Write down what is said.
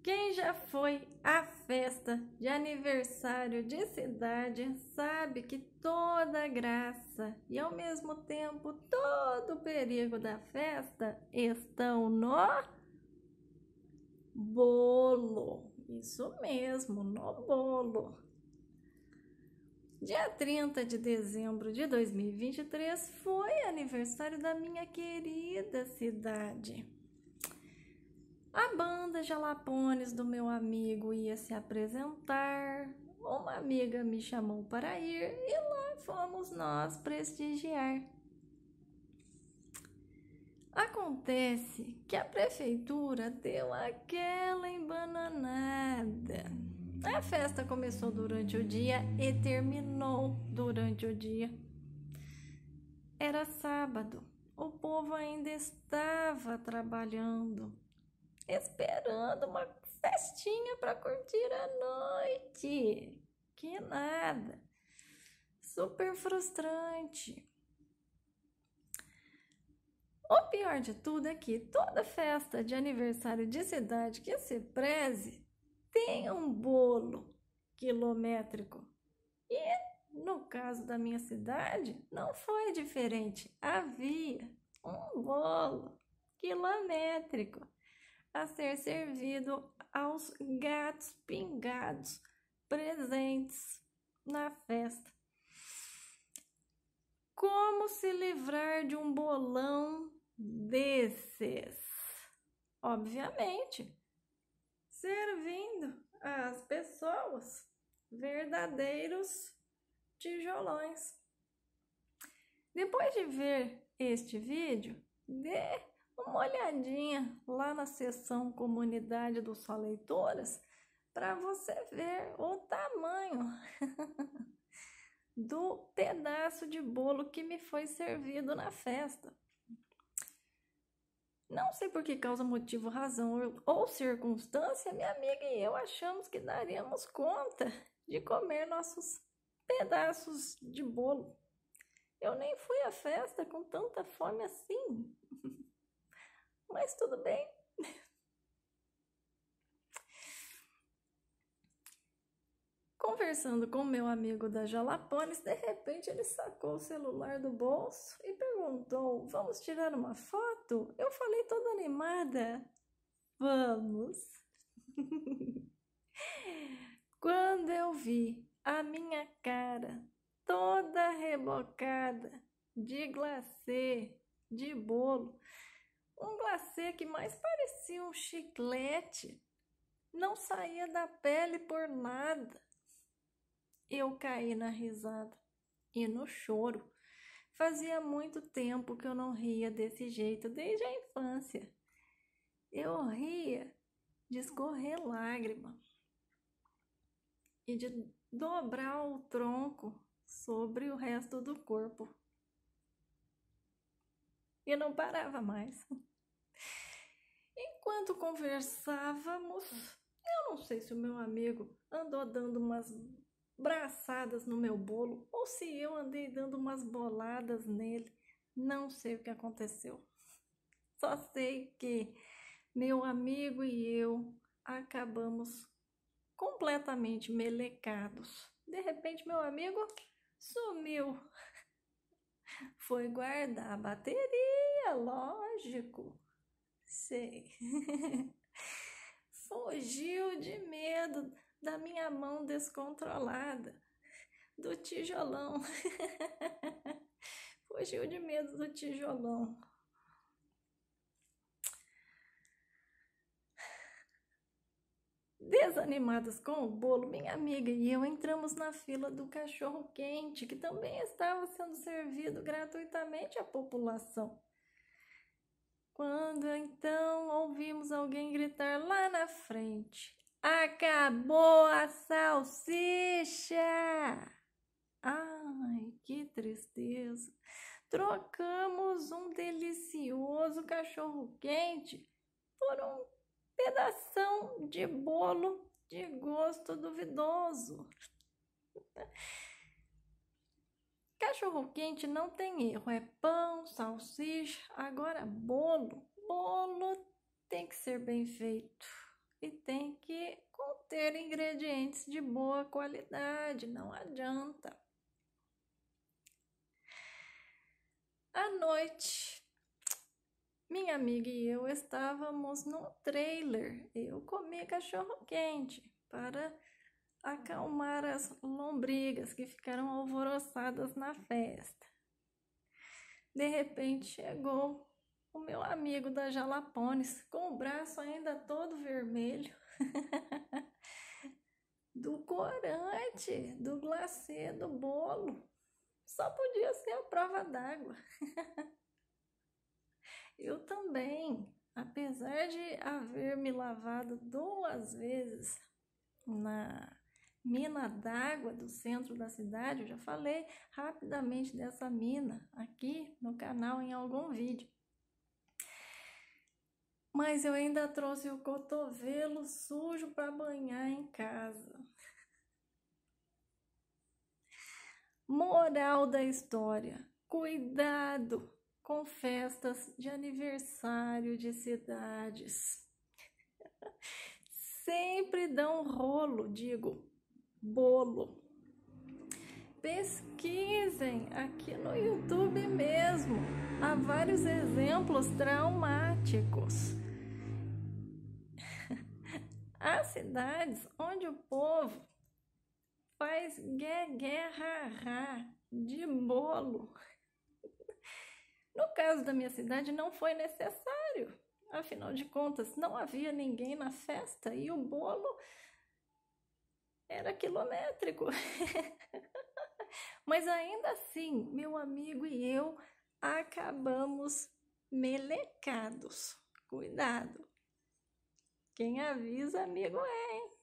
Quem já foi à festa de aniversário de cidade sabe que toda a graça e ao mesmo tempo todo o perigo da festa estão no bolo. Isso mesmo, no bolo. Dia 30 de dezembro de 2023 foi aniversário da minha querida cidade. A banda Jalapones do meu amigo ia se apresentar, uma amiga me chamou para ir e lá fomos nós prestigiar. Acontece que a prefeitura deu aquela embananada. A festa começou durante o dia e terminou durante o dia. Era sábado, o povo ainda estava trabalhando, esperando uma festinha para curtir a noite. Que nada. Super frustrante. O pior de tudo é que toda festa de aniversário de cidade que se preze tem um bolo quilométrico. E no caso da minha cidade, não foi diferente. Havia um bolo quilométrico a ser servido aos gatos pingados presentes na festa. Como se livrar de um bolão desses? Obviamente, servindo às pessoas verdadeiros tijolões. Depois de ver este vídeo, dê uma olhadinha lá na seção comunidade do Só Leitoras para você ver o tamanho do pedaço de bolo que me foi servido na festa. Não sei por que causa, motivo, razão ou circunstância, minha amiga e eu achamos que daríamos conta de comer nossos pedaços de bolo. Eu nem fui à festa com tanta fome assim. Mas tudo bem. Conversando com meu amigo da Jalapones, de repente ele sacou o celular do bolso e perguntou: "Vamos tirar uma foto?" Eu falei toda animada: "Vamos." Quando eu vi a minha cara toda rebocada de glacê, de bolo, um glacê que mais parecia um chiclete, não saía da pele por nada. Eu caí na risada e no choro. Fazia muito tempo que eu não ria desse jeito, desde a infância. Eu ria de escorrer lágrima e de dobrar o tronco sobre o resto do corpo. E não parava mais. Enquanto conversávamos, eu não sei se o meu amigo andou dando umas braçadas no meu bolo ou se eu andei dando umas boladas nele. Não sei o que aconteceu. Só sei que meu amigo e eu acabamos completamente melecados. De repente, meu amigo sumiu. Foi guardar a bateria, lógico. Sei. Fugiu de medo da minha mão descontrolada, do tijolão. Fugiu de medo do tijolão. Desanimadas com o bolo, minha amiga e eu entramos na fila do cachorro-quente, que também estava sendo servido gratuitamente à população. Quando então ouvimos alguém gritar lá na frente: "Acabou a salsicha!" Ai, que tristeza! Trocamos um delicioso cachorro-quente por um pedação de bolo de gosto duvidoso. Cachorro-quente não tem erro, é pão, salsicha. Agora bolo tem que ser bem feito. e tem que conter ingredientes de boa qualidade, não adianta. À noite, minha amiga e eu estávamos num trailer. Eu comi cachorro-quente para acalmar as lombrigas que ficaram alvoroçadas na festa. De repente chegou o meu amigo da Jalapones, com o braço ainda todo vermelho, do corante, do glacê, do bolo. Só podia ser a prova d'água. Eu também, apesar de haver me lavado 2 vezes na mina d'água do centro da cidade, eu já falei rapidamente dessa mina aqui no canal em algum vídeo. Mas eu ainda trouxe o cotovelo sujo para banhar em casa. Moral da história: cuidado com festas de aniversário de cidades. Sempre dão rolo, bolo. Pesquisem aqui no YouTube mesmo. Há vários exemplos traumáticos. Há cidades onde o povo faz guerra de bolo. No caso da minha cidade, não foi necessário. Afinal de contas, não havia ninguém na festa e o bolo era quilométrico. Mas ainda assim, meu amigo e eu acabamos melecados. Cuidado. Quem avisa, amigo é, hein?